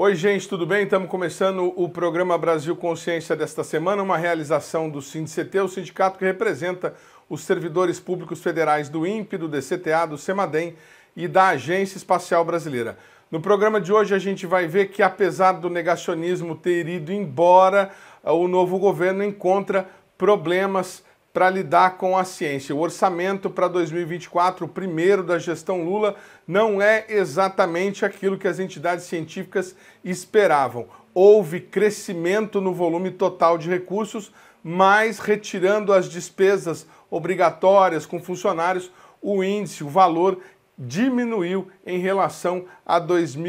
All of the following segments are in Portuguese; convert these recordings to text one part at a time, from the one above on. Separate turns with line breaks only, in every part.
Oi, gente, tudo bem? Estamos começando o programa Brasil Consciência desta semana, uma realização do SINDICT, o sindicato que representa os servidores públicos federais do INPE, do DCTA, do CEMADEM e da Agência Espacial Brasileira. No programa de hoje a gente vai ver que, apesar do negacionismo ter ido embora, o novo governo encontra problemas para lidar com a ciência. O orçamento para 2024, o primeiro da gestão Lula, não é exatamente aquilo que as entidades científicas esperavam. Houve crescimento no volume total de recursos, mas retirando as despesas obrigatórias com funcionários, o índice, o valor diminuiu em relação a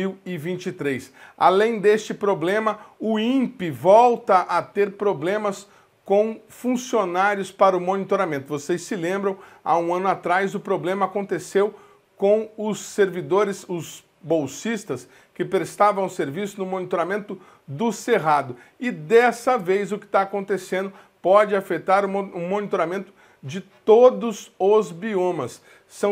2023. Além deste problema, o INPE volta a ter problemas com funcionários para o monitoramento. Vocês se lembram, há um ano atrás o problema aconteceu com os servidores, os bolsistas, que prestavam serviço no monitoramento do Cerrado. E dessa vez o que está acontecendo pode afetar o monitoramento de todos os biomas. São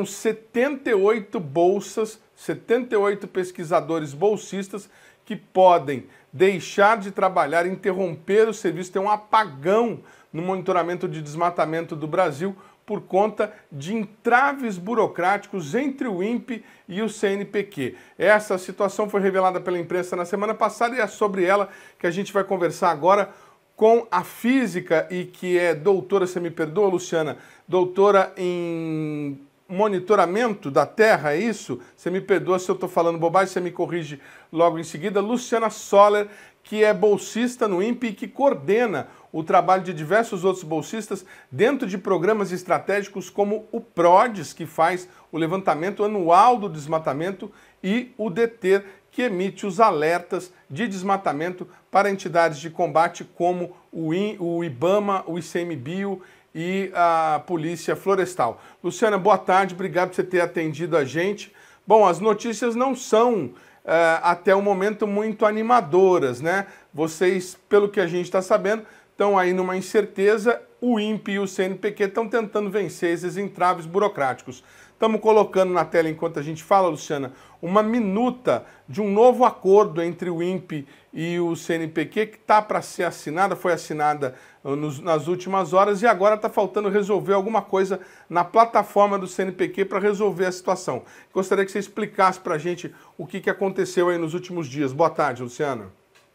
78 bolsas, 78 pesquisadores bolsistas que podem deixar de trabalhar, interromper o serviço, ter um apagão no monitoramento de desmatamento do Brasil por conta de entraves burocráticos entre o INPE e o CNPq. Essa situação foi revelada pela imprensa na semana passada e é sobre ela que a gente vai conversar agora com a física e que é doutora, você me perdoa, Luciana, doutora em monitoramento da Terra, é isso? Você me perdoa se eu estou falando bobagem, você me corrige logo em seguida. Luciana Soller, que é bolsista no INPE e que coordena o trabalho de diversos outros bolsistas dentro de programas estratégicos como o PRODES, que faz o levantamento anual do desmatamento, e o DETER, que emite os alertas de desmatamento para entidades de combate como o IBAMA, o ICMBio e a Polícia Florestal. Luciana, boa tarde, obrigado por você ter atendido a gente. Bom, as notícias não são até o momento muito animadoras, né? Vocês, pelo que a gente está sabendo, estão aí numa incerteza. O INPE e o CNPq estão tentando vencer esses entraves burocráticos. Estamos colocando na tela, enquanto a gente fala, Luciana, uma minuta de um novo acordo entre o INPE e o CNPq que está para ser assinada, foi assinada nas últimas horas e agora está faltando resolver alguma coisa na plataforma do CNPq para resolver a situação. Gostaria que você explicasse para a gente o que aconteceu aí nos últimos dias. Boa tarde, Luciana.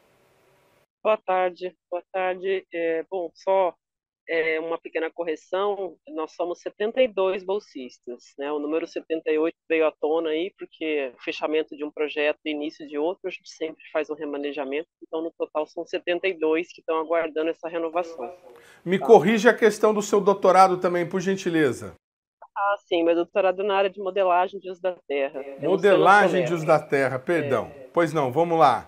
Boa tarde, boa tarde. Bom, só uma pequena correção, nós somos 72 bolsistas, né? O número 78 veio à tona aí, porque o fechamento de um projeto e início de outro, a gente sempre faz um remanejamento, então no total são 72 que estão aguardando essa renovação.
Me
Tá?
corrija a questão do seu doutorado também, por gentileza.
Ah, sim, meu doutorado na área de modelagem de uso da terra, é Luciana
Modelagem de
Soler.
uso da terra, perdão. Pois não, vamos lá.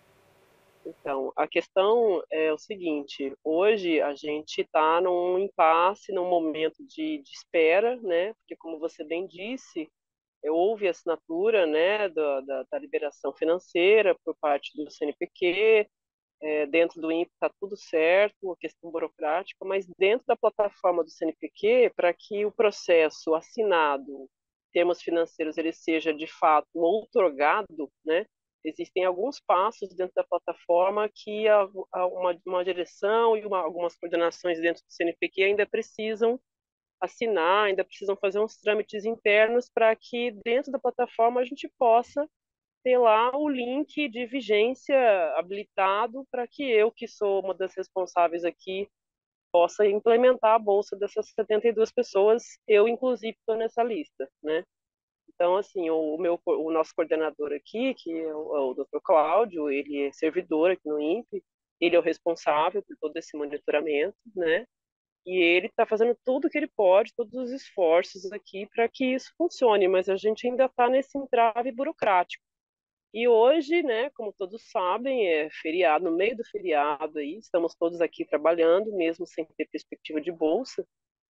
Então, a questão é o seguinte: hoje a gente está num impasse, num momento de espera, né? Porque, como você bem disse, houve assinatura, né, da liberação financeira por parte do CNPq, dentro do INPE está tudo certo, a questão burocrática, mas dentro da plataforma do CNPq, para que o processo assinado, em termos financeiros, ele seja de fato outorgado, né? Existem alguns passos dentro da plataforma que uma direção e algumas coordenações dentro do CNPq ainda precisam assinar, ainda precisam fazer uns trâmites internos para que dentro da plataforma a gente possa ter lá o link de vigência habilitado para que eu, que sou uma das responsáveis aqui, possa implementar a bolsa dessas 72 pessoas. Eu, inclusive, estou nessa lista, né? Então, assim, o nosso coordenador aqui, que é o Dr. Cláudio, ele é servidor aqui no INPE, ele é o responsável por todo esse monitoramento, né? E ele está fazendo tudo o que ele pode, todos os esforços aqui para que isso funcione, mas a gente ainda está nesse entrave burocrático. E hoje, né, como todos sabem, é feriado, no meio do feriado aí, estamos todos aqui trabalhando, mesmo sem ter perspectiva de bolsa,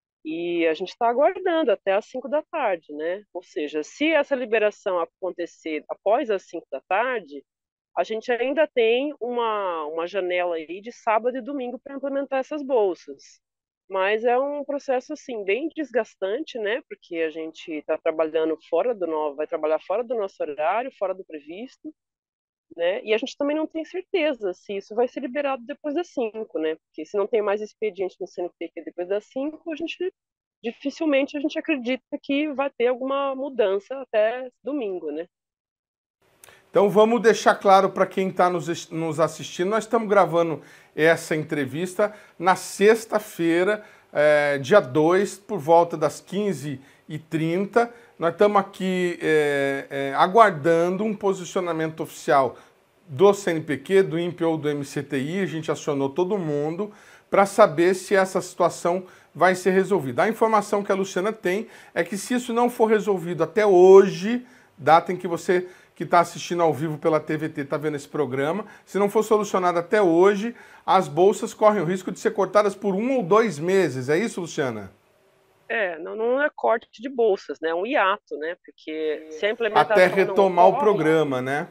e a gente está aguardando até às 5 da tarde, né? Ou seja, se essa liberação acontecer após as 5 da tarde, a gente ainda tem uma janela aí de sábado e domingo para implementar essas bolsas. Mas é um processo assim bem desgastante, né? Porque a gente está trabalhando vai trabalhar fora do nosso horário, fora do previsto, né? E a gente também não tem certeza se isso vai ser liberado depois das 5, né? Porque se não tem mais expediente no CNPq depois das 5, a gente dificilmente a gente acredita que vai ter alguma mudança até domingo, né?
Então vamos deixar claro para quem está nos assistindo, nós estamos gravando essa entrevista na sexta-feira, dia 2, por volta das 15h30. Nós estamos aqui aguardando um posicionamento oficial do CNPq, do INPE ou do MCTI. A gente acionou todo mundo para saber se essa situação vai ser resolvida. A informação que a Luciana tem é que se isso não for resolvido até hoje, data em que você que está assistindo ao vivo pela TVT está vendo esse programa, se não for solucionado até hoje, as bolsas correm o risco de ser cortadas por 1 ou 2 meses. É isso, Luciana?
Não é corte de bolsas, né? É um hiato, né? Porque se a
Até
implementação não
retomar o
ocorre,
programa, né?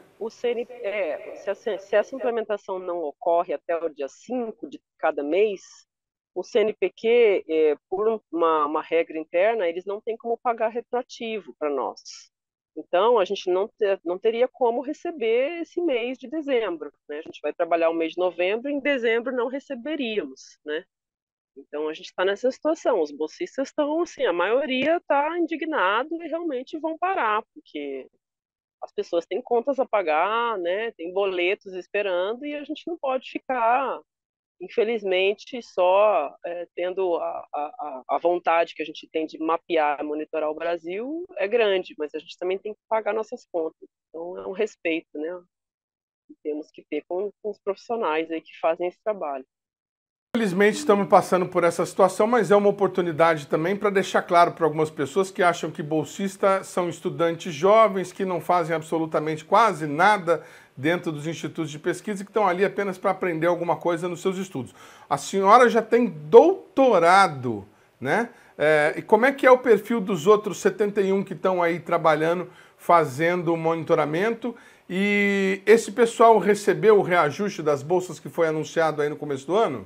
se essa implementação não ocorre até o dia 5 de cada mês, o CNPq, por uma regra interna, eles não têm como pagar retroativo para nós. Então, a gente não teria como receber esse mês de dezembro, né? A gente vai trabalhar o mês de novembro e em dezembro não receberíamos, né? Então, a gente está nessa situação. Os bolsistas estão, assim, a maioria está indignado e realmente vão parar, porque as pessoas têm contas a pagar, né? Tem boletos esperando e a gente não pode ficar, infelizmente, só tendo a vontade que a gente tem de mapear, monitorar o Brasil é grande, mas a gente também tem que pagar nossas contas. Então, é um respeito, né? Que temos que ter com os profissionais aí que fazem esse trabalho.
Infelizmente estamos passando por essa situação, mas é uma oportunidade também para deixar claro para algumas pessoas que acham que bolsistas são estudantes jovens que não fazem absolutamente quase nada dentro dos institutos de pesquisa e que estão ali apenas para aprender alguma coisa nos seus estudos. A senhora já tem doutorado, né? E como é que é o perfil dos outros 71 que estão aí trabalhando, fazendo o monitoramento? E esse pessoal recebeu o reajuste das bolsas que foi anunciado aí no começo do ano?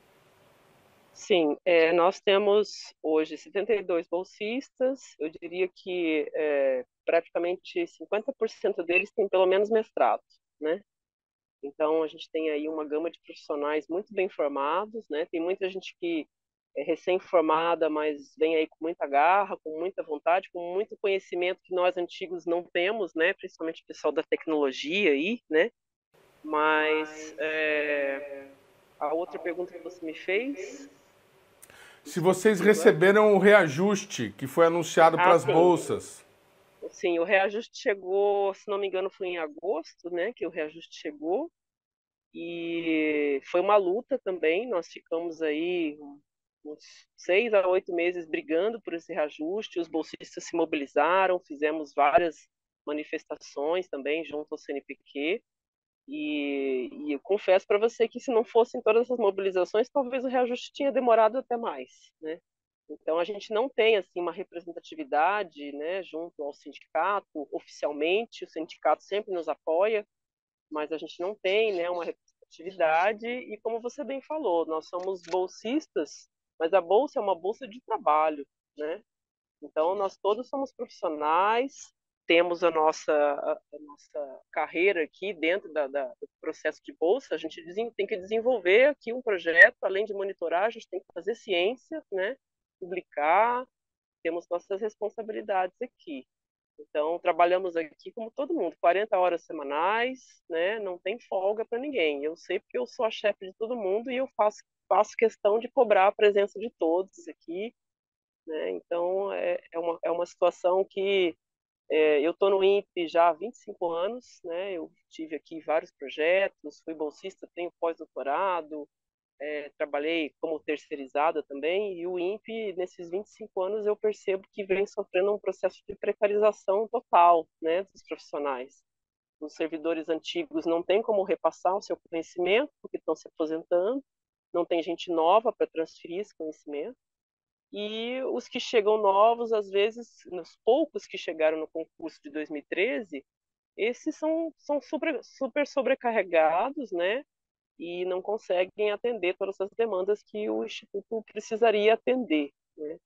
Sim, nós temos hoje 72 bolsistas, eu diria que praticamente 50% deles têm pelo menos mestrado, né? Então, a gente tem aí uma gama de profissionais muito bem formados, né? Tem muita gente que é recém-formada, mas vem aí com muita garra, com muita vontade, com muito conhecimento que nós antigos não temos, né? Principalmente o pessoal da tecnologia aí, né? Mas a outra pergunta que você me fez,
Se vocês
esqueci agora.
receberam o reajuste que foi anunciado para
Ah,
as
sim.
bolsas.
Sim, o reajuste chegou, se não me engano, foi em agosto, né? Que o reajuste chegou. E foi uma luta também. Nós ficamos aí uns 6 a 8 meses brigando por esse reajuste. Os bolsistas se mobilizaram, fizemos várias manifestações também junto ao CNPq. E eu confesso para você que se não fossem todas essas mobilizações, talvez o reajuste tinha demorado até mais, né? Então a gente não tem assim uma representatividade, né, junto ao sindicato oficialmente. O sindicato sempre nos apoia, mas a gente não tem, né, uma representatividade. E como você bem falou, nós somos bolsistas, mas a bolsa é uma bolsa de trabalho, né? Então, nós todos somos profissionais, temos a nossa carreira aqui dentro do processo de bolsa. A gente tem que desenvolver aqui um projeto, além de monitorar, a gente tem que fazer ciência, né? Publicar, temos nossas responsabilidades aqui. Então, trabalhamos aqui como todo mundo, 40 horas semanais, né? Não tem folga para ninguém. Eu sei porque eu sou a chefe de todo mundo e eu faço questão de cobrar a presença de todos aqui, né? Então, é uma situação que eu estou no INPE já há 25 anos, né? Eu tive aqui vários projetos, fui bolsista, tenho pós-doutorado, trabalhei como terceirizada também, e o INPE, nesses 25 anos, eu percebo que vem sofrendo um processo de precarização total, né, dos profissionais. Os servidores antigos não têm como repassar o seu conhecimento, porque estão se aposentando, não tem gente nova para transferir esse conhecimento. E os que chegam novos, às vezes, os poucos que chegaram no concurso de 2013, esses são super sobrecarregados, né? E não conseguem atender todas as demandas que o Instituto precisaria atender, né?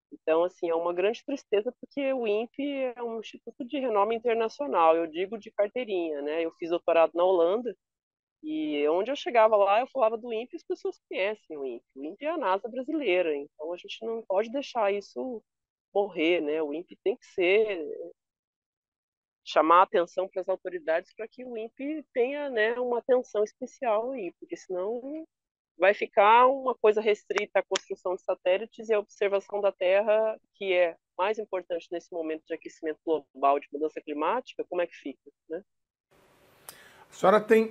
Então, assim, é uma grande tristeza porque o INPE é um instituto de renome internacional, eu digo de carteirinha, né? Eu fiz doutorado na Holanda e onde eu chegava lá, eu falava do INPE e as pessoas conhecem o INPE. O INPE é a NASA brasileira, então a gente não pode deixar isso morrer, né? O INPE tem que ser chamar a atenção para as autoridades para que o INPE tenha, né, uma atenção especial aí, porque senão vai ficar uma coisa restrita à construção de satélites e à observação da Terra, que é mais importante nesse momento de aquecimento global, de mudança climática, como é que fica, né?
A senhora tem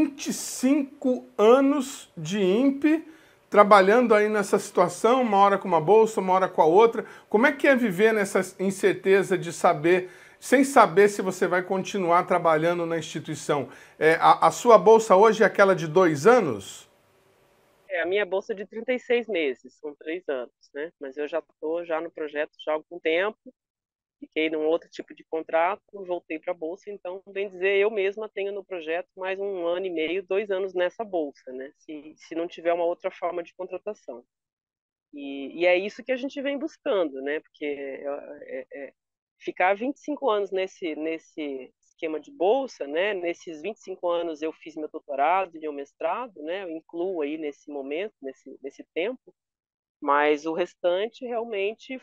25 anos de INPE, trabalhando aí nessa situação, uma hora com uma bolsa, uma hora com a outra. Como é que é viver nessa incerteza de saber, sem saber se você vai continuar trabalhando na instituição? A sua bolsa hoje é aquela de 2 anos?
É, a minha bolsa é de 36 meses, são 3 anos, né? Mas eu já estou já no projeto já há algum tempo, fiquei num outro tipo de contrato, voltei para a bolsa, então, bem dizer, eu mesma tenho no projeto mais 1 ano e meio, 2 anos nessa bolsa, né? Se não tiver uma outra forma de contratação. E é isso que a gente vem buscando, né? Porque ficar 25 anos nesse esquema de bolsa, né? Nesses 25 anos eu fiz meu doutorado e meu mestrado, né? Eu incluo aí nesse momento, nesse tempo, mas o restante realmente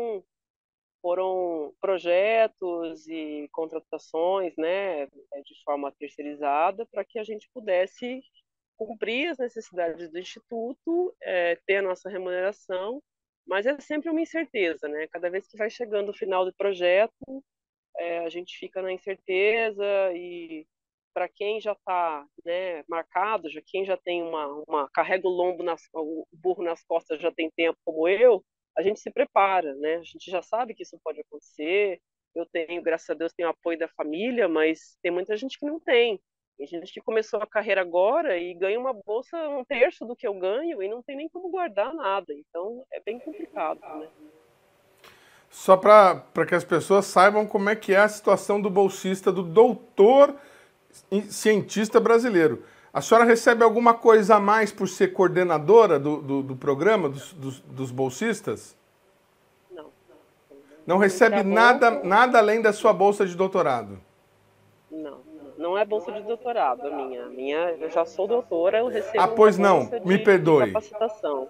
foram projetos e contratações, né, de forma terceirizada, para que a gente pudesse cumprir as necessidades do instituto, ter a nossa remuneração, mas é sempre uma incerteza, né? Cada vez que vai chegando o final do projeto, a gente fica na incerteza e para quem já está, né, marcado, já quem já tem carrega o lombo o burro nas costas já tem tempo como eu, a gente se prepara, né? A gente já sabe que isso pode acontecer. Eu tenho, graças a Deus, tenho apoio da família, mas tem muita gente que não tem. Tem gente que começou a carreira agora e ganha uma bolsa 1/3 do que eu ganho e não tem nem como guardar nada. Então é bem complicado, né?
Só para que as pessoas saibam como é que é a situação do bolsista, do doutor cientista brasileiro. A senhora recebe alguma coisa a mais por ser coordenadora do programa, dos bolsistas?
Não.
Não
Entre
recebe
a
nada,
bolsa,
nada além da sua bolsa de doutorado?
não. Não é bolsa de doutorado a minha, eu já sou doutora, eu
Ah,
recebo uma
pois não,
bolsa
me
de
perdoe.
capacitação.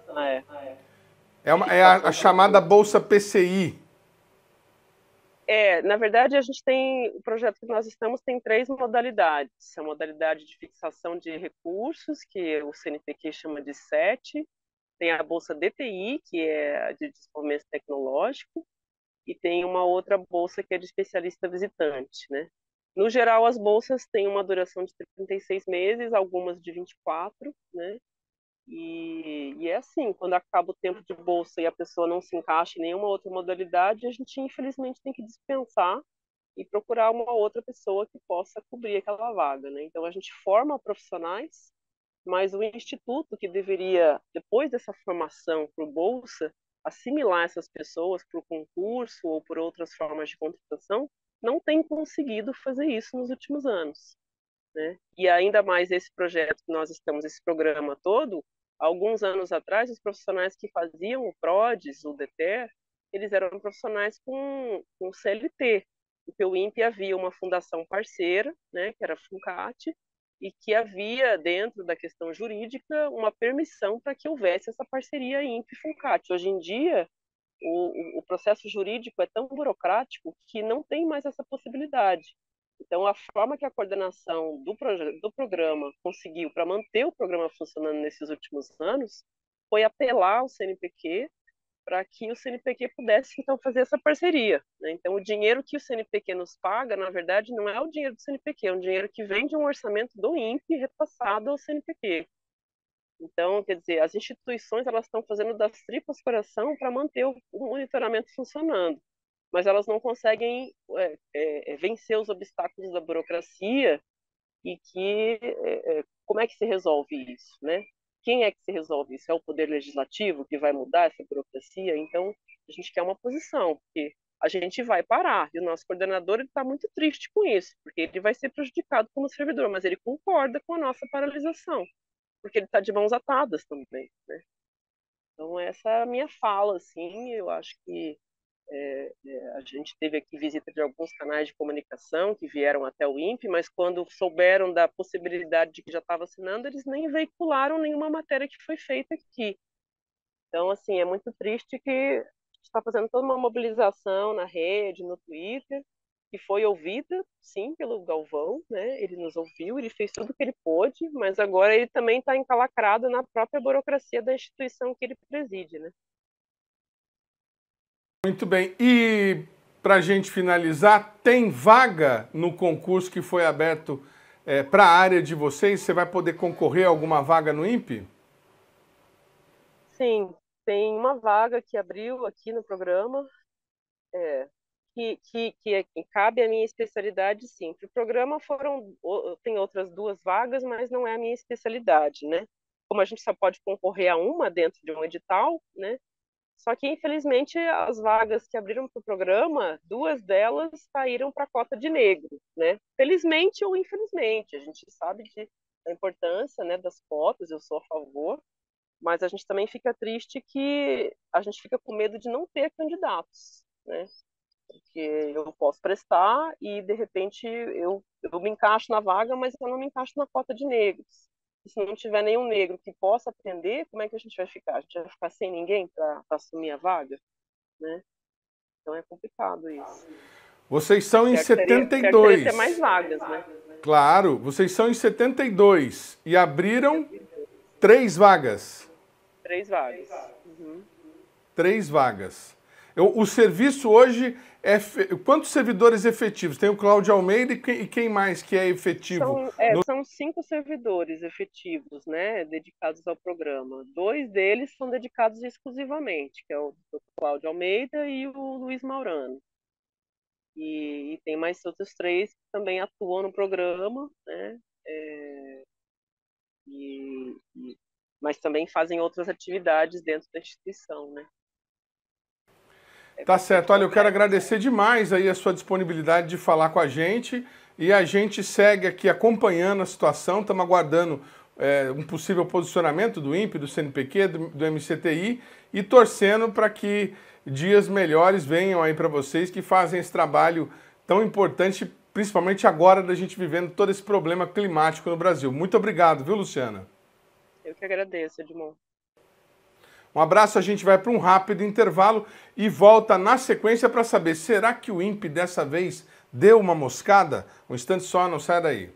É a
Fixação
chamada
professor.
bolsa PCI.
Na verdade, a gente tem, o projeto que nós estamos tem 3 modalidades. A modalidade de fixação de recursos, que o CNPq chama de SET, tem a bolsa DTI, que é a de desenvolvimento tecnológico, e tem uma outra bolsa que é de especialista visitante, né? No geral, as bolsas têm uma duração de 36 meses, algumas de 24, né? E é assim, quando acaba o tempo de bolsa e a pessoa não se encaixa em nenhuma outra modalidade, a gente infelizmente tem que dispensar e procurar uma outra pessoa que possa cobrir aquela vaga, né? Então a gente forma profissionais, mas o instituto que deveria, depois dessa formação por bolsa, assimilar essas pessoas para o concurso ou por outras formas de contratação, não tem conseguido fazer isso nos últimos anos, né? E ainda mais esse projeto que nós estamos, esse programa todo, alguns anos atrás, os profissionais que faziam o PRODES, o DETER, eles eram profissionais com CLT, porque o INPE havia uma fundação parceira, né, que era a FUNCAT, e que havia, dentro da questão jurídica, uma permissão para que houvesse essa parceria INPE-FUNCAT. Hoje em dia, o processo jurídico é tão burocrático que não tem mais essa possibilidade. Então, a forma que a coordenação do programa conseguiu para manter o programa funcionando nesses últimos anos foi apelar ao CNPq para que o CNPq pudesse, então, fazer essa parceria, né? Então, o dinheiro que o CNPq nos paga, na verdade, não é o dinheiro do CNPq, é um dinheiro que vem de um orçamento do INPE repassado ao CNPq. Então, quer dizer, as instituições elas estão fazendo das tripas coração para manter o monitoramento funcionando, mas elas não conseguem vencer os obstáculos da burocracia e como é que se resolve isso, né? Quem é que se resolve isso? É o Poder Legislativo que vai mudar essa burocracia? Então, a gente quer uma posição, porque a gente vai parar, e o nosso coordenador está muito triste com isso, porque ele vai ser prejudicado como servidor, mas ele concorda com a nossa paralisação porque ele está de mãos atadas também, né? Então, essa é a minha fala, assim, eu acho que a gente teve aqui visita de alguns canais de comunicação que vieram até o INPE, mas quando souberam da possibilidade de que já estava assinando, eles nem veicularam nenhuma matéria que foi feita aqui. Então, assim, é muito triste que a gente está fazendo toda uma mobilização na rede, no Twitter, que foi ouvida, sim, pelo Galvão, né? Ele nos ouviu, ele fez tudo o que ele pôde, mas agora ele também está encalacrado na própria burocracia da instituição que ele preside, né?
Muito bem. E para a gente finalizar, tem vaga no concurso que foi aberto para a área de vocês? Você vai poder concorrer a alguma vaga no INPE?
Sim, tem uma vaga que abriu aqui no programa, é, que cabe à minha especialidade, sim. Para o programa tem outras duas vagas, mas não é a minha especialidade, né? Como a gente só pode concorrer a uma dentro de um edital, né? Só que, infelizmente, as vagas que abriram para o programa, duas delas saíram para a cota de negro, né? Felizmente ou infelizmente, a gente sabe da importância, né, das cotas, eu sou a favor, mas a gente também fica triste que a gente fica com medo de não ter candidatos, né? Porque eu posso prestar e, de repente, eu me encaixo na vaga, mas eu não me encaixo na cota de negros. E se não tiver nenhum negro que possa atender, como é que a gente vai ficar? A gente vai ficar sem ninguém para assumir a vaga, né? Então é complicado isso.
Vocês são em
Quero querer ter mais
72.
vagas, né?
Claro, vocês são em 72 e abriram 3 vagas.
3 vagas. Uhum.
3 vagas. O serviço hoje é... Quantos servidores efetivos? Tem o Cláudio Almeida e quem mais que é efetivo?
São 5 servidores efetivos, né, dedicados ao programa. 2 deles são dedicados exclusivamente, que é o Cláudio Almeida e o Luiz Maurano. E tem mais outros 3 que também atuam no programa, né, e, mas também fazem outras atividades dentro da instituição, né.
Tá certo. Olha, eu quero agradecer demais aí a sua disponibilidade de falar com a gente e a gente segue aqui acompanhando a situação, estamos aguardando um possível posicionamento do INPE, do CNPq, do MCTI e torcendo para que dias melhores venham aí para vocês que fazem esse trabalho tão importante, principalmente agora da gente vivendo todo esse problema climático no Brasil. Muito obrigado, viu, Luciana?
Eu que agradeço, Edmond.
Um abraço, a gente vai para um rápido intervalo e volta na sequência para saber, será que o INPE dessa vez deu uma moscada? Um instante só, não sai daí.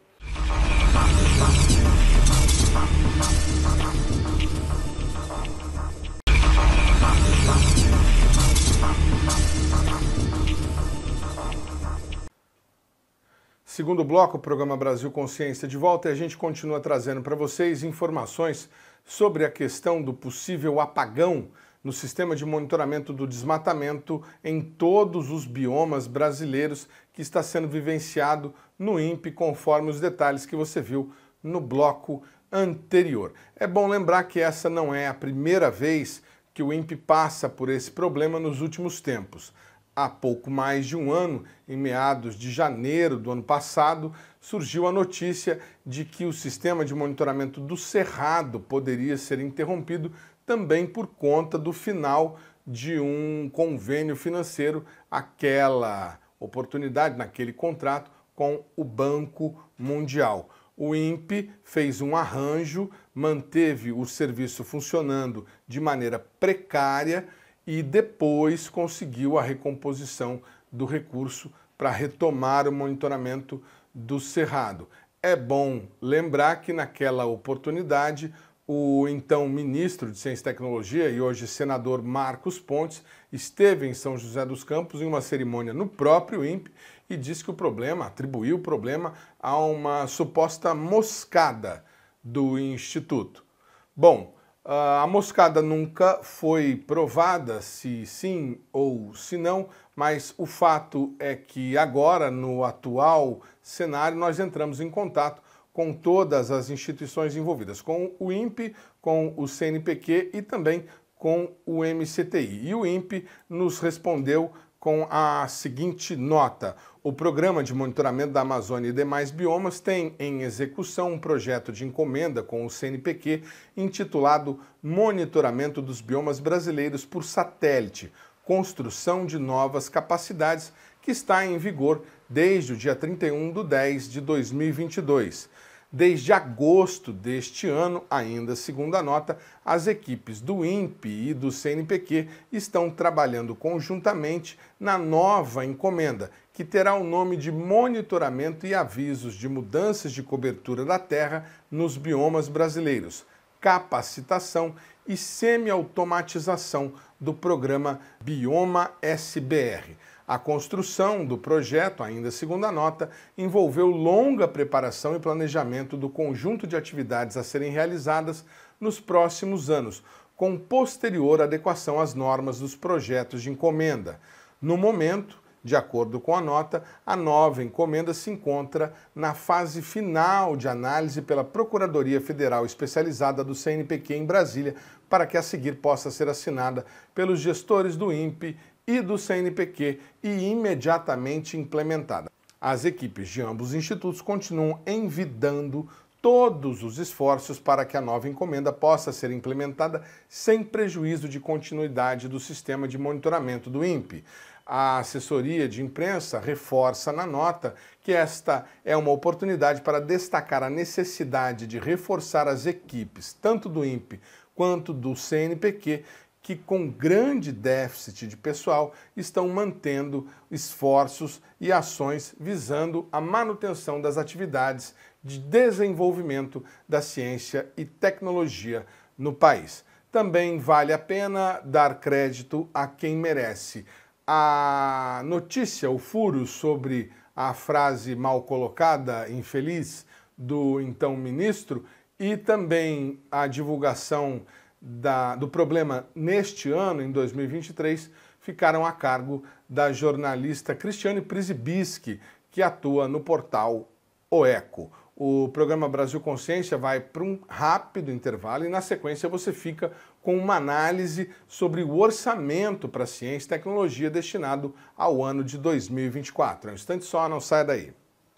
Segundo bloco, o programa Brasil Consciência de volta e a gente continua trazendo para vocês informações sobre a questão do possível apagão no sistema de monitoramento do desmatamento em todos os biomas brasileiros que está sendo vivenciado no INPE, conforme os detalhes que você viu no bloco anterior. É bom lembrar que essa não é a primeira vez que o INPE passa por esse problema nos últimos tempos. Há pouco mais de um ano, em meados de janeiro do ano passado, surgiu a notícia de que o sistema de monitoramento do Cerrado poderia ser interrompido também por conta do final de um convênio financeiro, aquela oportunidade, naquele contrato com o Banco Mundial. O INPE fez um arranjo, manteve o serviço funcionando de maneira precária e depois conseguiu a recomposição do recurso para retomar o monitoramento do Cerrado. É bom lembrar que naquela oportunidade o então ministro de Ciência e Tecnologia e hoje senador Marcos Pontes esteve em São José dos Campos em uma cerimônia no próprio INPE e disse que o problema, atribuiu o problema a uma suposta moscada do Instituto. Bom, a moscada nunca foi provada se sim ou se não, mas o fato é que agora, no atual cenário, nós entramos em contato com todas as instituições envolvidas, com o INPE, com o CNPq e também com o MCTI. E o INPE nos respondeu com a seguinte nota: o Programa de Monitoramento da Amazônia e demais biomas tem em execução um projeto de encomenda com o CNPq intitulado Monitoramento dos Biomas Brasileiros por Satélite, construção de novas capacidades, que está em vigor desde o dia 31/10/2022. Desde agosto deste ano, ainda segundo a nota, as equipes do INPE e do CNPq estão trabalhando conjuntamente na nova encomenda, que terá o nome de Monitoramento e Avisos de Mudanças de Cobertura da Terra nos Biomas Brasileiros, capacitação e semi-automatização do programa Bioma SBR. A construção do projeto, ainda segundo a nota, envolveu longa preparação e planejamento do conjunto de atividades a serem realizadas nos próximos anos, com posterior adequação às normas dos projetos de encomenda. No momento, de acordo com a nota, a nova encomenda se encontra na fase final de análise pela Procuradoria Federal Especializada do CNPq em Brasília, para que a seguir possa ser assinada pelos gestores do INPE e do CNPq e imediatamente implementada. As equipes de ambos os institutos continuam envidando todos os esforços para que a nova encomenda possa ser implementada sem prejuízo de continuidade do sistema de monitoramento do INPE. A assessoria de imprensa reforça na nota que esta é uma oportunidade para destacar a necessidade de reforçar as equipes, tanto do INPE quanto do CNPq, que com grande déficit de pessoal estão mantendo esforços e ações visando a manutenção das atividades de desenvolvimento da ciência e tecnologia no país. Também vale a pena dar crédito a quem merece. A notícia, o furo sobre a frase mal colocada, infeliz, do então ministro, e também a divulgação do problema neste ano, em 2023, ficaram a cargo da jornalista Cristiane Prisibischi, que atua no portal O Eco. O programa Brasil Consciência vai para um rápido intervalo e, na sequência, você fica com uma análise sobre o orçamento para ciência e tecnologia destinado ao ano de 2024. É um instante só, não saia daí.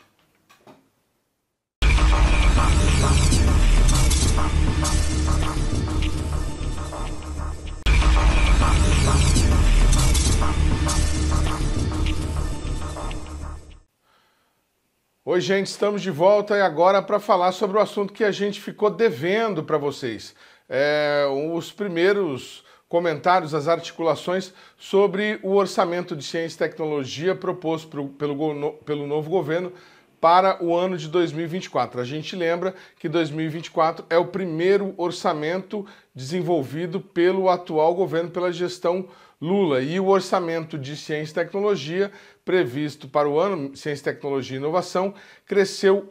Oi, gente, estamos de volta e agora para falar sobre o assunto que a gente ficou devendo para vocês. Os primeiros comentários, as articulações sobre o orçamento de ciência e tecnologia proposto pelo novo governo para o ano de 2024. A gente lembra que 2024 é o primeiro orçamento desenvolvido pelo atual governo, pela gestão Lula, e o orçamento de ciência e tecnologia previsto para o ano, ciência, tecnologia e inovação, cresceu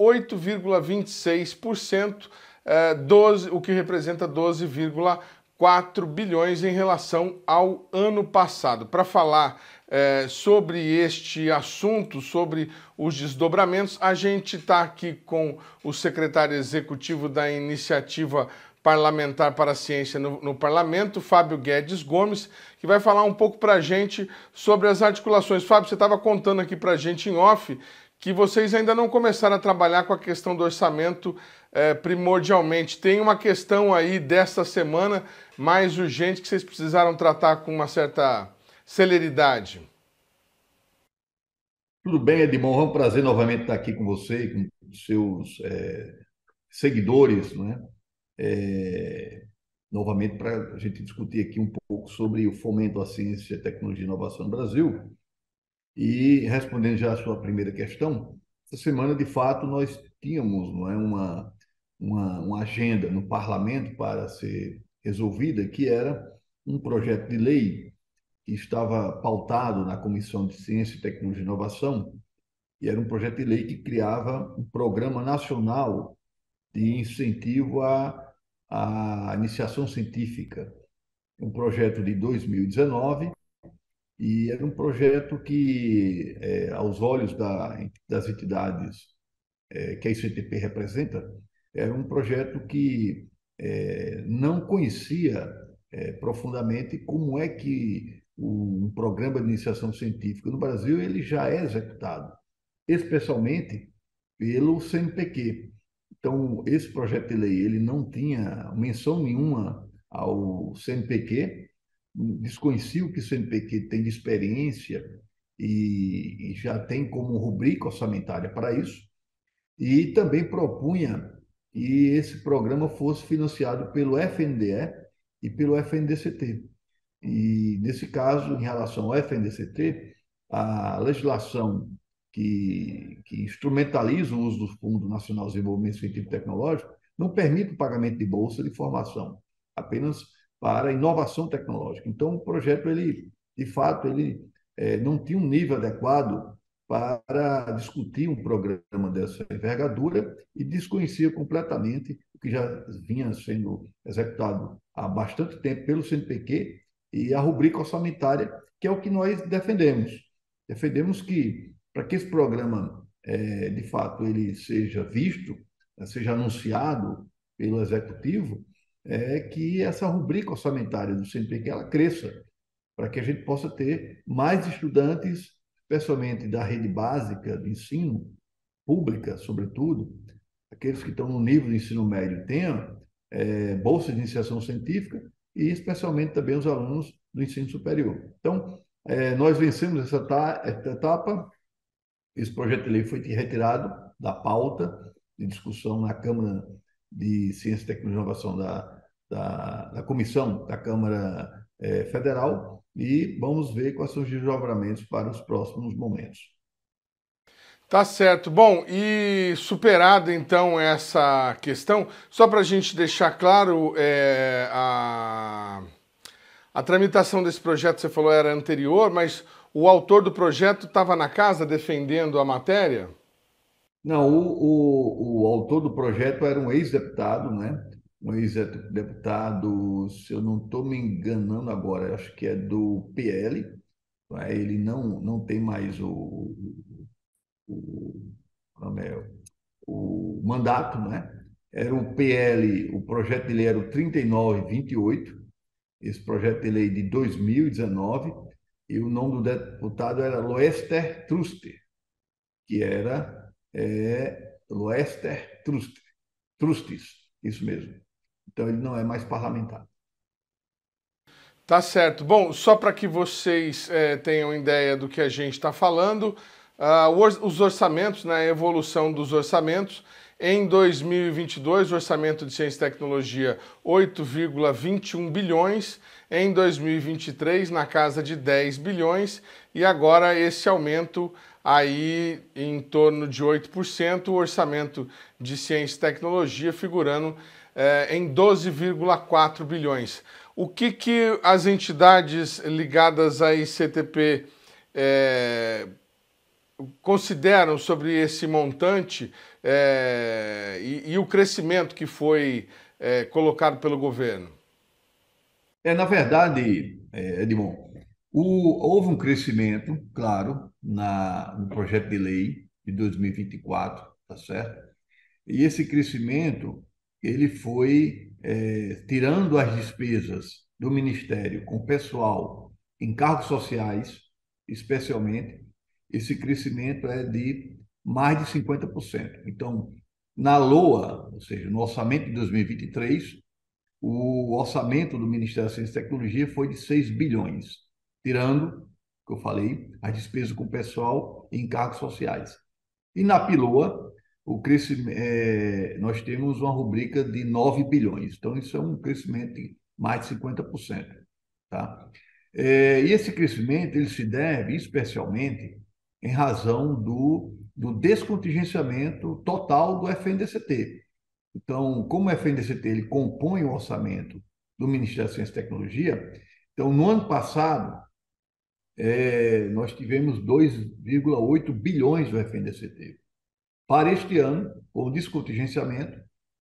8,26%, o que representa 12,4 bilhões em relação ao ano passado. Para falar sobre este assunto, sobre os desdobramentos, a gente está aqui com o secretário executivo da Iniciativa Parlamentar para a Ciência no Parlamento, Fábio Guedes Gomes, que vai falar um pouco para a gente sobre as articulações. Fábio, você estava contando aqui para a gente em off que vocês ainda não começaram a trabalhar com a questão do orçamento primordialmente. Tem uma questão aí desta semana mais urgente que vocês precisaram tratar com uma certa celeridade.
Tudo bem, Edmond? É um prazer novamente estar aqui com você e com seus seguidores, não é? Novamente para a gente discutir aqui um pouco sobre o fomento à ciência, tecnologia e inovação no Brasil. E respondendo já a sua primeira questão, essa semana, de fato, nós tínhamos, não é, uma agenda no parlamento para ser resolvida, que era um projeto de lei que estava pautado na Comissão de Ciência, Tecnologia e Inovação, e era um projeto de lei que criava um programa nacional de incentivo à iniciação científica, um projeto de 2019, e era um projeto que, aos olhos das entidades que a ICTP representa, era um projeto que não conhecia profundamente como é que um programa de iniciação científica no Brasil, ele já é executado, especialmente pelo CNPq. Então, esse projeto de lei ele não tinha menção nenhuma ao CNPq, desconhecia o que o CNPq tem de experiência e já tem como rubrica orçamentária para isso, e também propunha que esse programa fosse financiado pelo FNDE e pelo FNDCT. E, nesse caso, em relação ao FNDCT, a legislação que instrumentaliza o uso do Fundo Nacional de Desenvolvimento Científico e Tecnológico não permite o pagamento de bolsa de formação, apenas para inovação tecnológica. Então, o projeto, ele, de fato, ele não tinha um nível adequado para discutir um programa dessa envergadura e desconhecia completamente o que já vinha sendo executado há bastante tempo pelo CNPq e a rubrica orçamentária, que é o que nós defendemos. Defendemos que, para que esse programa, de fato, ele seja visto, seja anunciado pelo Executivo, que essa rubrica orçamentária do CNPq ela cresça, para que a gente possa ter mais estudantes, especialmente da rede básica de ensino, pública, sobretudo, aqueles que estão no nível de ensino médio tenham bolsa de iniciação científica e especialmente também os alunos do ensino superior. Então, nós vencemos essa etapa, esse projeto de lei foi retirado da pauta de discussão na Câmara de Ciência, Tecnologia e Inovação da Comissão da Câmara Federal e vamos ver quais são os desdobramentos para os próximos momentos.
Tá certo. Bom, e superada então essa questão, só para a gente deixar claro, a tramitação desse projeto, você falou, era anterior, mas o autor do projeto estava na casa defendendo a matéria?
Não, o autor do projeto era um ex-deputado, né? Um ex-deputado, se eu não estou me enganando agora, acho que é do PL, né? Ele não tem mais o mandato, né? Era o PL, o projeto de lei era o 3928, esse projeto de lei de 2019, e o nome do deputado era Loester Truster, que era Loester Trustes, isso mesmo. Então ele não é mais parlamentar.
Tá certo. Bom, só para que vocês tenham ideia do que a gente está falando, os orçamentos, né, a evolução dos orçamentos, em 2022, o orçamento de ciência e tecnologia, 8,21 bilhões, em 2023, na casa de 10 bilhões, e agora esse aumento aí em torno de 8%, o orçamento de ciência e tecnologia figurando em 12,4 bilhões. O que as entidades ligadas à ICTP consideram sobre esse montante e o crescimento que foi colocado pelo governo?
Na verdade, Edmond, houve um crescimento, claro, no projeto de lei de 2024, tá certo? E esse crescimento, ele foi tirando as despesas do Ministério com pessoal em cargos sociais, especialmente, esse crescimento é de mais de 50%. Então, na LOA, ou seja, no orçamento de 2023, o orçamento do Ministério da Ciência e Tecnologia foi de 6 bilhões, tirando, que eu falei, as despesas com pessoal e encargos sociais. E na PILOA, nós temos uma rubrica de 9 bilhões. Então, isso é um crescimento de mais de 50%. Tá? E esse crescimento ele se deve especialmente em razão do descontingenciamento total do FNDCT. Então, como o FNDCT ele compõe o orçamento do Ministério da Ciência e Tecnologia, então, no ano passado, nós tivemos 2,8 bilhões do FNDCT. Para este ano, com o descontingenciamento,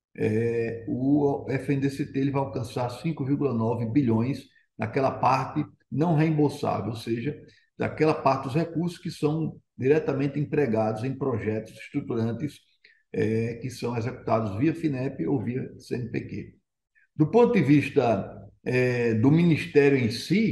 o FNDCT ele vai alcançar 5,9 bilhões naquela parte não reembolsável, ou seja, daquela parte dos recursos que são diretamente empregados em projetos estruturantes que são executados via FINEP ou via CNPq. Do ponto de vista do Ministério em si,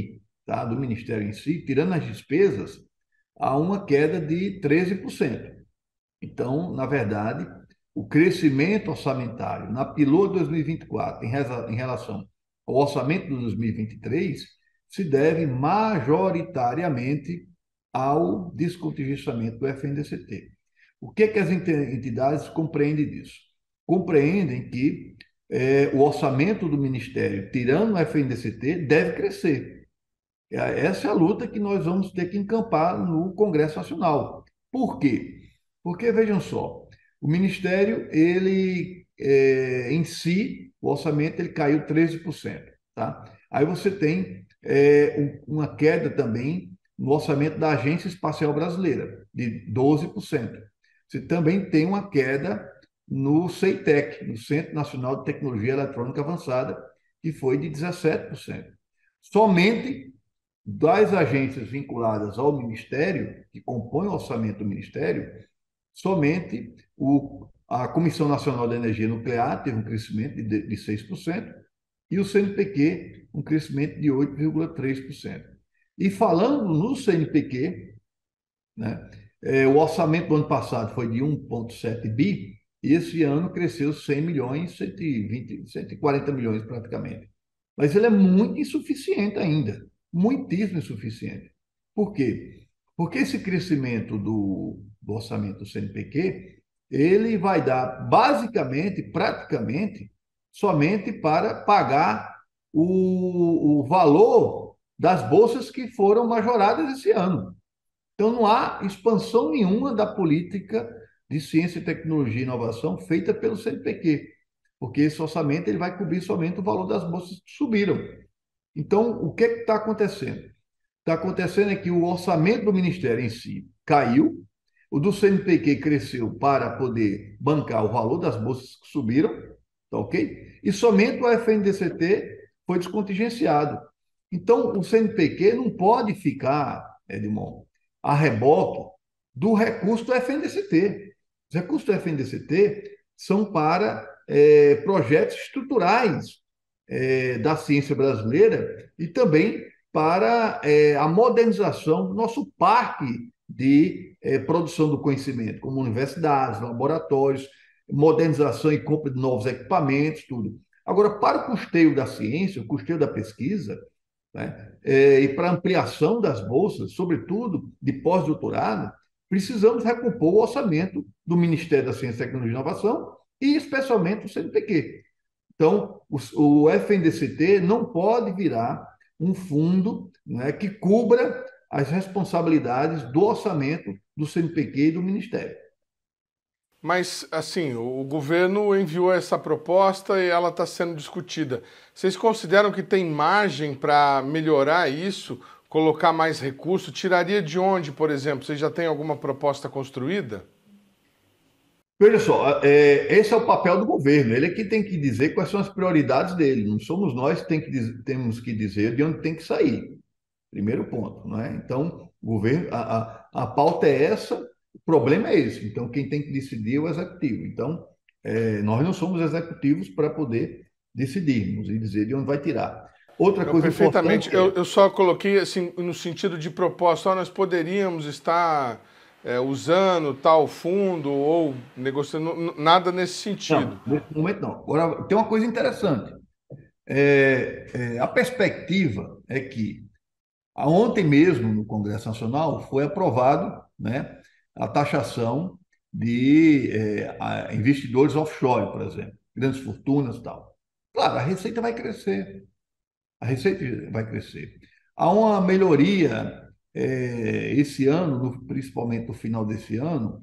tá, do Ministério em si, tirando as despesas, há uma queda de 13%. Então, na verdade, o crescimento orçamentário na PILO 2024 em relação ao orçamento de 2023 se deve majoritariamente ao descontingenciamento do FNDCT. O que as entidades compreendem disso? Compreendem que o orçamento do Ministério, tirando o FNDCT, deve crescer. Essa é a luta que nós vamos ter que encampar no Congresso Nacional. Por quê? Porque, vejam só, o Ministério, ele, em si, o orçamento ele caiu 13%. Tá? Aí você tem uma queda também no orçamento da Agência Espacial Brasileira, de 12%. Você também tem uma queda no CEITEC, no Centro Nacional de Tecnologia Eletrônica Avançada, que foi de 17%. Somente das agências vinculadas ao Ministério, que compõem o orçamento do Ministério, somente a Comissão Nacional de Energia Nuclear teve um crescimento de 6%, e o CNPq um crescimento de 8,3%. E falando no CNPq, né, o orçamento do ano passado foi de 1,7 bi, e esse ano cresceu 100 milhões, 120, 140 milhões praticamente. Mas ele é muito insuficiente ainda, muitíssimo insuficiente. Por quê? Porque esse crescimento do orçamento do CNPq, ele vai dar basicamente, praticamente, somente para pagar o valor das bolsas que foram majoradas esse ano. Então, não há expansão nenhuma da política de ciência, tecnologia e inovação feita pelo CNPq, porque esse orçamento ele vai cobrir somente o valor das bolsas que subiram. Então, o que está acontecendo? Está acontecendo é que o orçamento do Ministério em si caiu, o do CNPq cresceu para poder bancar o valor das bolsas que subiram, tá ok? E somente o FNDCT foi descontingenciado. Então, o CNPq não pode ficar, Edmond, a reboque do recurso do FNDCT. Os recursos do FNDCT são para projetos estruturais da ciência brasileira e também para a modernização do nosso parque de produção do conhecimento, como universidades, laboratórios, modernização e compra de novos equipamentos, tudo. Agora, para o custeio da ciência, o custeio da pesquisa, né, e para ampliação das bolsas, sobretudo de pós-doutorado, precisamos recompor o orçamento do Ministério da Ciência, Tecnologia e Inovação e especialmente o CNPq. Então, o FNDCT não pode virar um fundo, né, que cubra as responsabilidades do orçamento do CNPq e do Ministério.
Mas, assim, o governo enviou essa proposta e ela está sendo discutida. Vocês consideram que tem margem para melhorar isso, colocar mais recurso? Tiraria de onde, por exemplo? Vocês já têm alguma proposta construída?
Veja só, esse é o papel do governo. Ele é que tem que dizer quais são as prioridades dele. Não somos nós que temos que dizer de onde tem que sair. Primeiro ponto, não é? Então, o governo, a pauta é essa, o problema é esse. Então, quem tem que decidir é o executivo. Então, nós não somos executivos para poder decidirmos e dizer de onde vai tirar. Outra coisa
perfeitamente.
importante...
Eu só coloquei assim, no sentido de proposta, nós poderíamos estar usando tal fundo ou negociando, nada nesse sentido.
Não, nesse momento não. Agora, tem uma coisa interessante. A perspectiva é que ontem mesmo, no Congresso Nacional, foi aprovado, né, a taxação de investidores offshore, por exemplo, grandes fortunas e tal. Claro, a receita vai crescer. A receita vai crescer. Há uma melhoria esse ano, principalmente no final desse ano,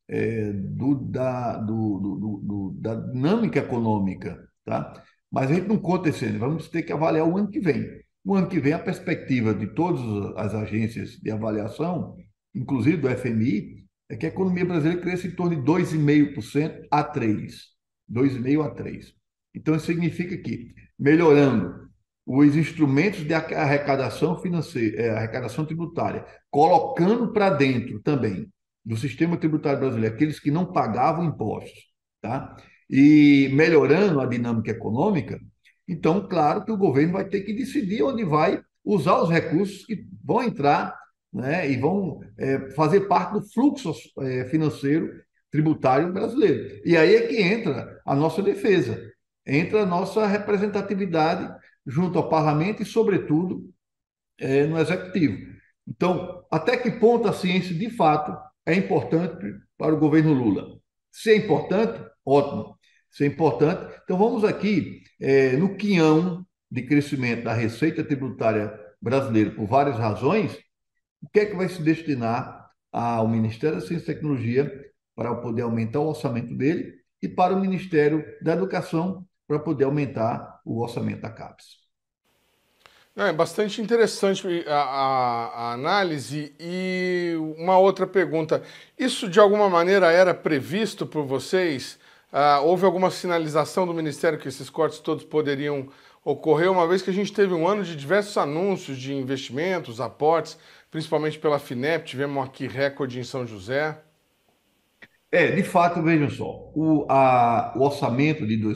da dinâmica econômica, tá? Mas a gente não conta esse ano, vamos ter que avaliar o ano que vem. O ano que vem, a perspectiva de todas as agências de avaliação, inclusive do FMI, é que a economia brasileira cresça em torno de 2,5% a 3%. 2,5% a 3%. Então, isso significa que, melhorando os instrumentos de arrecadação financeira, arrecadação tributária, colocando para dentro também do sistema tributário brasileiro aqueles que não pagavam impostos, tá? E melhorando a dinâmica econômica, então, claro que o governo vai ter que decidir onde vai usar os recursos que vão entrar, né, e vão fazer parte do fluxo financeiro tributário brasileiro. E aí é que entra a nossa defesa, entra a nossa representatividade junto ao parlamento e, sobretudo, no executivo. Então, até que ponto a ciência, de fato, é importante para o governo Lula? Se é importante, ótimo. Se é importante, então vamos aqui no quinhão de crescimento da receita tributária brasileira por várias razões, o que é que vai se destinar ao Ministério da Ciência e Tecnologia para poder aumentar o orçamento dele e para o Ministério da Educação para poder aumentar o orçamento da CAPES.
É bastante interessante a análise. E uma outra pergunta: isso de alguma maneira era previsto por vocês? Houve alguma sinalização do Ministério que esses cortes todos poderiam ocorrer, uma vez que a gente teve um ano de diversos anúncios de investimentos, aportes, principalmente pela FINEP, tivemos aqui recorde em São José?
De fato, vejam só, o orçamento de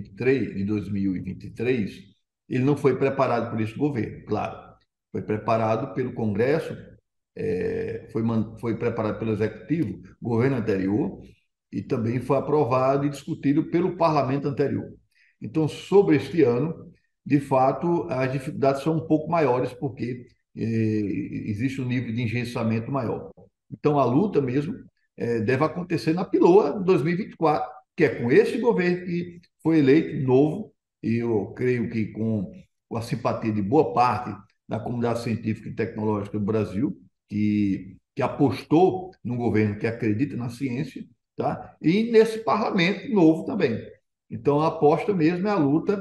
2023, ele não foi preparado por esse governo, claro. Foi preparado pelo Congresso, foi preparado pelo Executivo, governo anterior, e também foi aprovado e discutido pelo parlamento anterior. Então, sobre este ano, de fato, as dificuldades são um pouco maiores, porque existe um nível de engessamento maior. Então, a luta mesmo deve acontecer na Piloa 2024, que é com esse governo que foi eleito novo, e eu creio que com a simpatia de boa parte da comunidade científica e tecnológica do Brasil, que apostou num governo que acredita na ciência, tá? E nesse parlamento novo também. Então, a aposta mesmo é a luta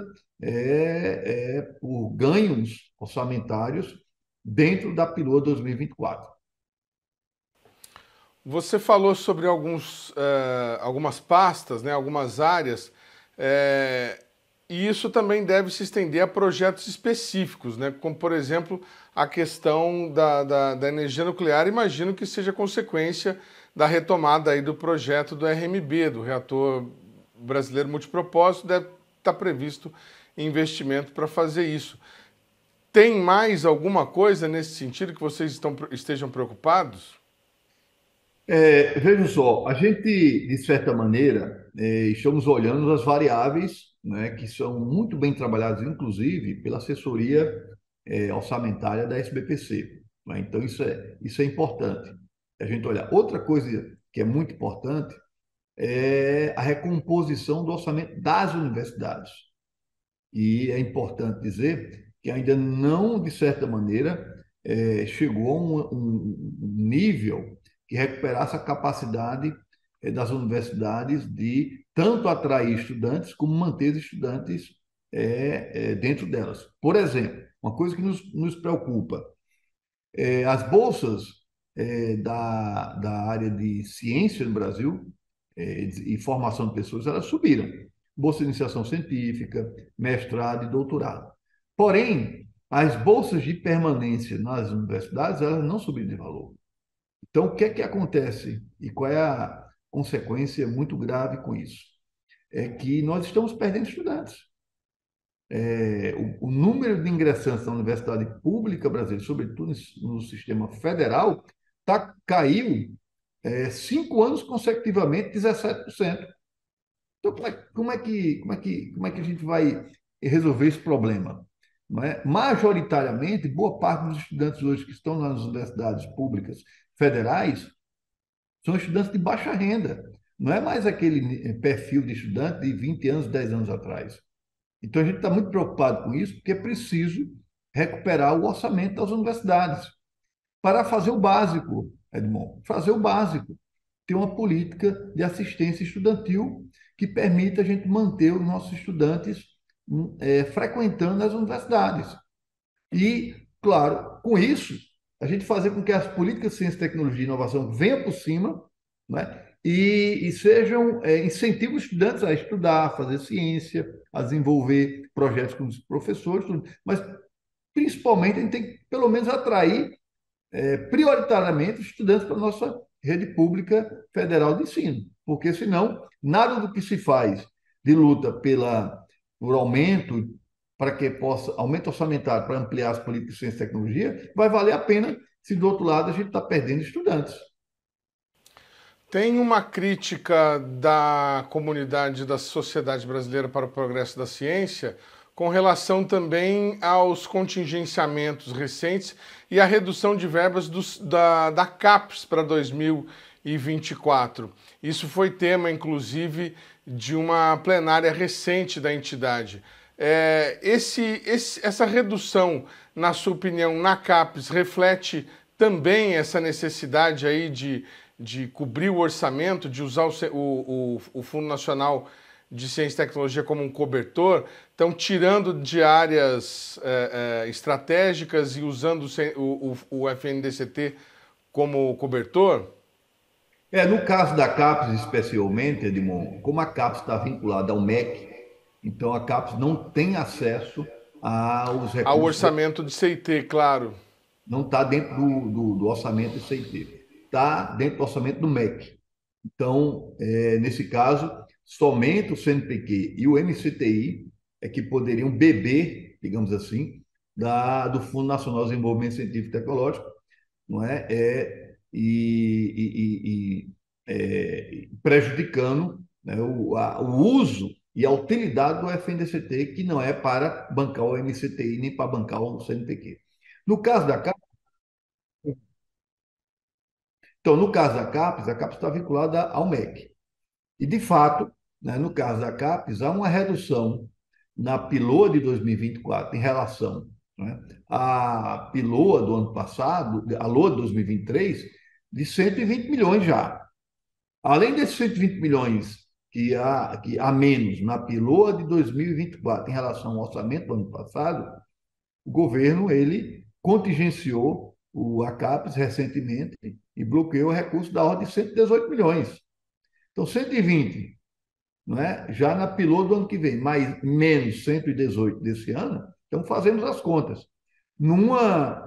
por ganhos orçamentários dentro da Piloa 2024.
Você falou sobre algumas pastas, né, algumas áreas, e isso também deve se estender a projetos específicos, né, como, por exemplo, a questão da energia nuclear. Imagino que seja consequência da retomada aí do projeto do RMB, do Reator Brasileiro Multipropósito. Deve estar previsto investimento para fazer isso. Tem mais alguma coisa nesse sentido que vocês estejam preocupados?
Veja só, a gente, de certa maneira, estamos olhando as variáveis, né, que são muito bem trabalhadas, inclusive, pela assessoria orçamentária da SBPC. Né? Então, isso é importante a gente olhar. Outra coisa que é muito importante é a recomposição do orçamento das universidades. E é importante dizer que ainda não, de certa maneira, chegou a um nível que recuperasse a capacidade das universidades de tanto atrair estudantes como manter os estudantes dentro delas. Por exemplo, uma coisa que nos preocupa, as bolsas da área de ciência no Brasil e formação de pessoas, elas subiram. Bolsa de iniciação científica, mestrado e doutorado. Porém, as bolsas de permanência nas universidades, elas não subiram de valor. Então, o que é que acontece e qual é a consequência muito grave com isso? É que nós estamos perdendo estudantes. O número de ingressantes na universidade pública brasileira, sobretudo no sistema federal, caiu 5 anos consecutivamente, 17%. Então, como é que a gente vai resolver esse problema? Não é? Majoritariamente, boa parte dos estudantes hoje que estão nas universidades públicas federais são estudantes de baixa renda. Não é mais aquele perfil de estudante de 20 anos, 10 anos atrás. Então, a gente está muito preocupado com isso, porque é preciso recuperar o orçamento das universidades para fazer o básico, Edmond, fazer o básico. Ter uma política de assistência estudantil que permita a gente manter os nossos estudantes frequentando as universidades. E, claro, com isso, a gente fazer com que as políticas de ciência, tecnologia e inovação venham por cima, né? E sejam incentivos os estudantes a estudar, a fazer ciência, a desenvolver projetos com os professores, tudo. Mas, principalmente, a gente tem que, pelo menos, atrair prioritariamente os estudantes para a nossa rede pública federal de ensino, porque senão nada do que se faz de luta por aumento para que possa, aumento orçamentário para ampliar as políticas de ciência e tecnologia, vai valer a pena se do outro lado a gente está perdendo estudantes.
Tem uma crítica da comunidade da sociedade brasileira para o progresso da ciência com relação também aos contingenciamentos recentes e a redução de verbas da CAPES para 2024. Isso foi tema, inclusive, de uma plenária recente da entidade. Essa redução, na sua opinião, na CAPES, reflete também essa necessidade aí de cobrir o orçamento, de usar o Fundo Nacional de Ciência e Tecnologia como um cobertor, estão tirando de áreas estratégicas e usando o FNDCT como cobertor?
No caso da CAPES, especialmente, Edmond, como a CAPES está vinculada ao MEC, então a CAPES não tem acesso aos recursos.
Ao orçamento de CIT, claro.
Não está dentro do orçamento do CIT. Está dentro do orçamento do MEC. Então, nesse caso, somente o CNPq e o MCTI é que poderiam beber, digamos assim, do Fundo Nacional de Desenvolvimento Científico e Tecnológico, não é? Prejudicando, né, o uso e a utilidade do FNDCT, que não é para bancar o MCTI nem para bancar o CNPq. No caso da CAPES, então, no caso da CAPES, a CAPES está vinculada ao MEC. E, de fato, né, no caso da CAPES, há uma redução na PILOA de 2024 em relação, né, à PILOA do ano passado, a LOA de 2023, de 120 milhões já. Além desses 120 milhões que há menos na PILOA de 2024 em relação ao orçamento do ano passado, o governo ele contingenciou a CAPES recentemente e bloqueou o recurso da ordem de 118 milhões. Então, 120, não é? Já na PILOA do ano que vem, mais menos 118 desse ano, então fazemos as contas. Numa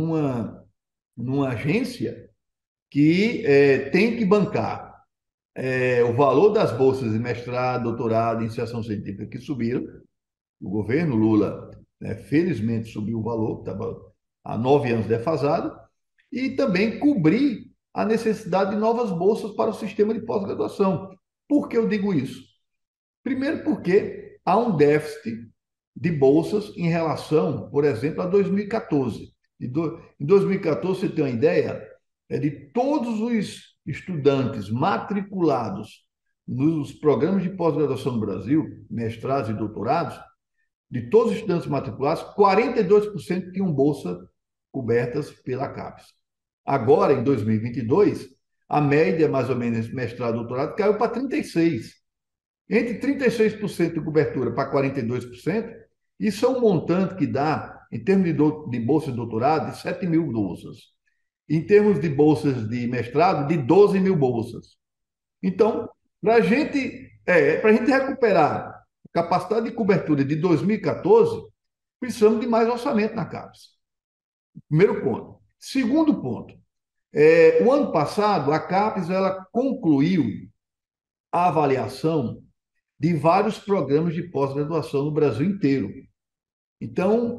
agência que tem que bancar o valor das bolsas de mestrado, doutorado, iniciação científica que subiram, o governo Lula, felizmente, subiu o valor, que estava há 9 anos defasado, e também cobrir a necessidade de novas bolsas para o sistema de pós-graduação. Por que eu digo isso? Primeiro porque há um déficit de bolsas em relação, por exemplo, a 2014. Em 2014, você tem uma ideia, de todos os estudantes matriculados nos programas de pós-graduação no Brasil, mestrados e doutorados, de todos os estudantes matriculados, 42% tinham bolsa cobertas pela CAPES. Agora, em 2022, a média, mais ou menos, mestrado e doutorado, caiu para 36%. Entre 36% de cobertura para 42%, isso é um montante que dá, em termos de bolsas de doutorado, de 7 mil bolsas. Em termos de bolsas de mestrado, de 12 mil bolsas. Então, para a gente recuperar a capacidade de cobertura de 2014, precisamos de mais orçamento na CAPES. Primeiro ponto. Segundo ponto, o ano passado, a CAPES ela concluiu a avaliação de vários programas de pós-graduação no Brasil inteiro. Então,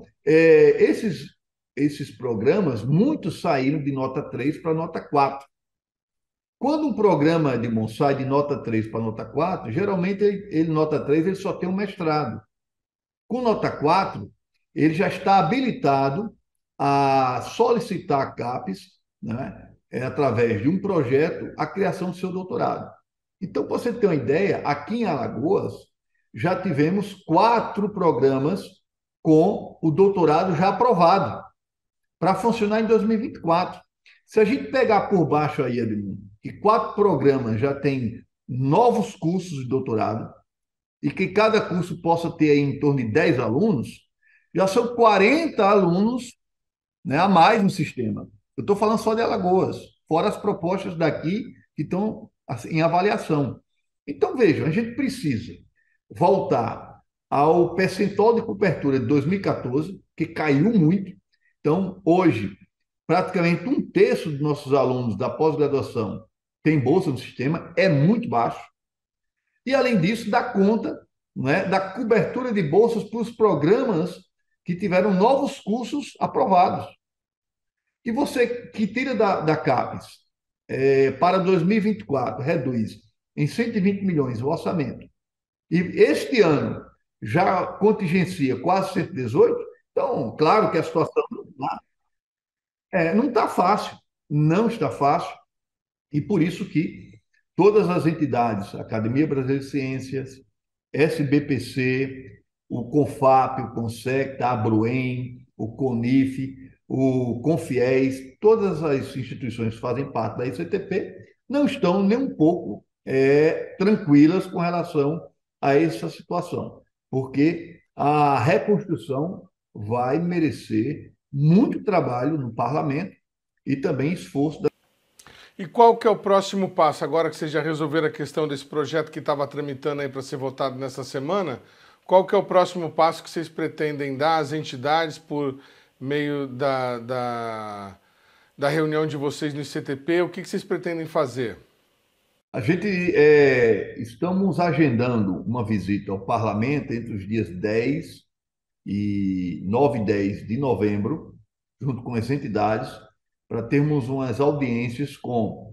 esses programas, muitos saíram de nota 3 para nota 4. Quando um programa de sai de nota 3 para nota 4, geralmente ele nota 3 ele só tem um mestrado. Com nota 4, ele já está habilitado a solicitar a CAPES, né, através de um projeto, a criação do seu doutorado. Então, para você ter uma ideia, aqui em Alagoas, já tivemos 4 programas com o doutorado já aprovado, para funcionar em 2024. Se a gente pegar por baixo aí, Edmundo, que 4 programas já têm novos cursos de doutorado, e que cada curso possa ter aí em torno de 10 alunos, já são 40 alunos, né, a mais no sistema. Eu estou falando só de Alagoas, fora as propostas daqui que estão assim, em avaliação. Então, vejam, a gente precisa voltar ao percentual de cobertura de 2014, que caiu muito. Então, hoje, praticamente 1/3 dos nossos alunos da pós-graduação tem bolsa no sistema, é muito baixo. E, além disso, dá conta não é, da cobertura de bolsas para os programas que tiveram novos cursos aprovados. E você que tira da CAPES para 2024, reduz em 120 milhões o orçamento, e este ano já contingencia quase 118, então, claro que a situação não está fácil, não está fácil, e por isso que todas as entidades, Academia Brasileira de Ciências, SBPC, o CONFAP, o CONSEC, a Abruem, o CONIF, o CONFIES, todas as instituições que fazem parte da ICTP não estão nem um pouco tranquilas com relação a essa situação, porque a reconstrução vai merecer muito trabalho no parlamento e também esforço da...
E qual que é o próximo passo, agora que vocês já resolveram a questão desse projeto que estava tramitando aí para ser votado nessa semana, qual que é o próximo passo que vocês pretendem dar às entidades por meio da reunião de vocês no ICTP? O que vocês pretendem fazer?
A gente estamos agendando uma visita ao parlamento entre os dias 10 e 9 e 10 de novembro, junto com as entidades, para termos umas audiências com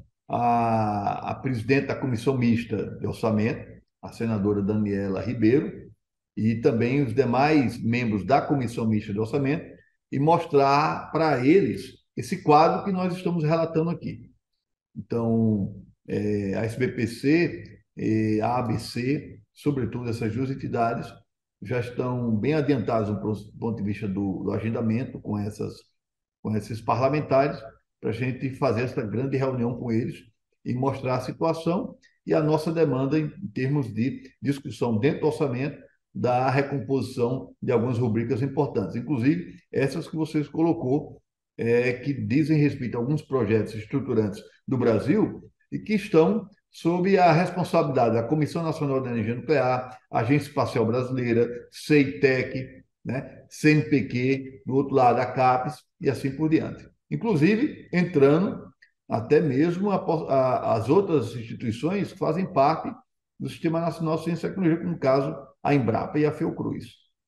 a presidente da Comissão Mista de Orçamento, a senadora Daniela Ribeiro, e também os demais membros da Comissão Mista de Orçamento, e mostrar para eles esse quadro que nós estamos relatando aqui. Então, a SBPC, a ABC, sobretudo essas duas entidades, já estão bem adiantadas do ponto de vista do agendamento com esses parlamentares, para a gente fazer essa grande reunião com eles e mostrar a situação e a nossa demanda em termos de discussão dentro do orçamento da recomposição de algumas rubricas importantes, inclusive essas que vocês colocou, que dizem respeito a alguns projetos estruturantes do Brasil e que estão sob a responsabilidade da Comissão Nacional de Energia Nuclear, Agência Espacial Brasileira, CEITEC, né, CNPq, do outro lado a CAPES e assim por diante. Inclusive, entrando até mesmo as outras instituições que fazem parte do Sistema Nacional de Ciência e Tecnologia, como no caso a Embrapa e a Fiocruz.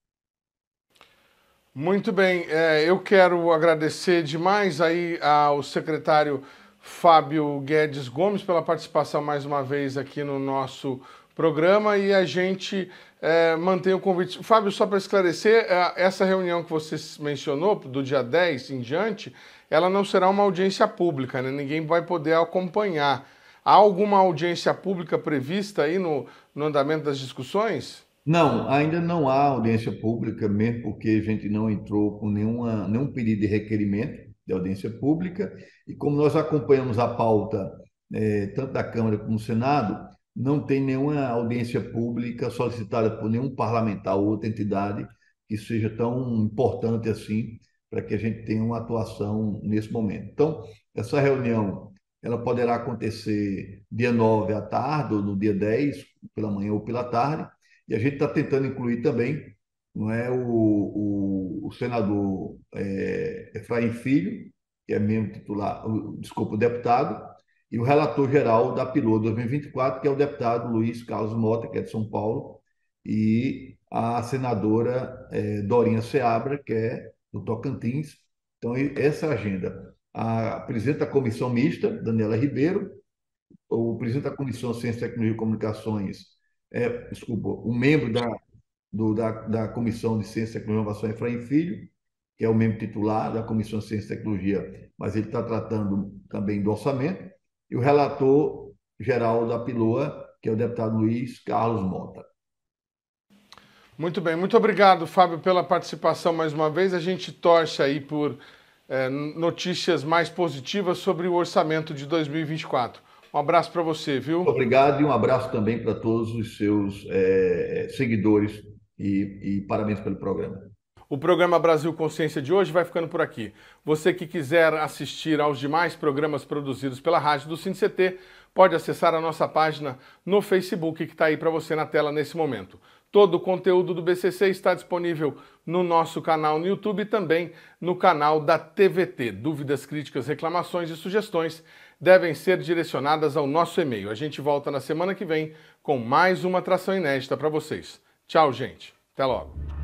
Muito bem, eu quero agradecer demais aí ao secretário Fábio Guedes Gomes pela participação mais uma vez aqui no nosso programa e a gente mantém o convite. Fábio, só para esclarecer, essa reunião que você mencionou, do dia 10 em diante, ela não será uma audiência pública, né? Ninguém vai poder acompanhar. Há alguma audiência pública prevista aí no andamento das discussões?
Não, ainda não há audiência pública, mesmo porque a gente não entrou com nenhum pedido de requerimento de audiência pública, e como nós acompanhamos a pauta, tanto da Câmara como do Senado, não tem nenhuma audiência pública solicitada por nenhum parlamentar ou outra entidade que seja tão importante assim para que a gente tenha uma atuação nesse momento. Então, essa reunião ela poderá acontecer dia 9 à tarde, ou no dia 10, pela manhã ou pela tarde, e a gente está tentando incluir também, não é, o senador Efraim Filho, que é membro titular, o deputado, e o relator geral da PILOA 2024, que é o deputado Luiz Carlos Mota, que é de São Paulo, e a senadora Dorinha Seabra, que é do Tocantins. Então, essa agenda. A presidente da Comissão Mista, Daniela Ribeiro, o presidente da Comissão de Ciência, Tecnologia e Comunicações, o membro da Comissão de Ciência, Tecnologia e Inovação, Efraim Filho, que é o membro titular da Comissão de Ciência e Tecnologia, mas ele está tratando também do orçamento, e o relator geral da PILOA, que é o deputado Luiz Carlos Mota.
Muito bem, muito obrigado, Fábio, pela participação mais uma vez. A gente torce aí por notícias mais positivas sobre o orçamento de 2024. Um abraço para você, viu?
Muito obrigado e um abraço também para todos os seus seguidores e parabéns pelo programa.
O programa Brasil Consciência de hoje vai ficando por aqui. Você que quiser assistir aos demais programas produzidos pela rádio do CINCT, pode acessar a nossa página no Facebook, que está aí para você na tela nesse momento. Todo o conteúdo do BCC está disponível no nosso canal no YouTube e também no canal da TVT. Dúvidas, críticas, reclamações e sugestões devem ser direcionadas ao nosso e-mail. A gente volta na semana que vem com mais uma atração inédita para vocês. Tchau, gente. Até logo.